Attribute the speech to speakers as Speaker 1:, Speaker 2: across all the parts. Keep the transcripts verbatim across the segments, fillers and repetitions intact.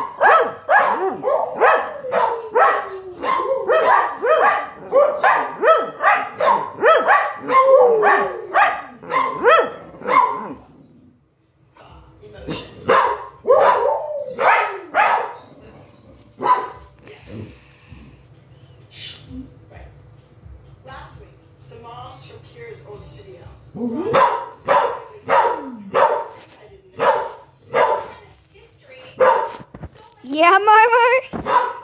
Speaker 1: Last week, some moms from Kira's old studio.
Speaker 2: Yeah, Marmar.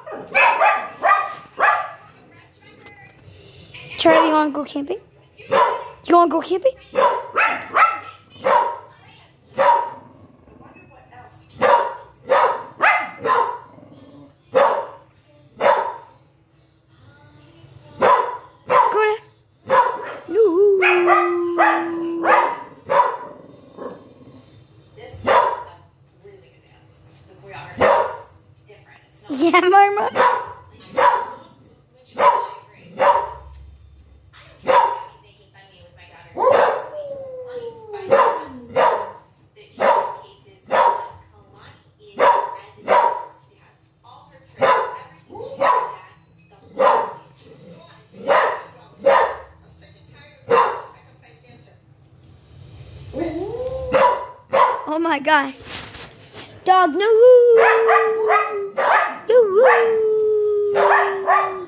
Speaker 2: Charlie, you want to go camping? You want to go camping?
Speaker 1: This is a really good dance. The choreography is different. It's not
Speaker 2: Yeah, Marmar. Oh my gosh. Dog, no. No.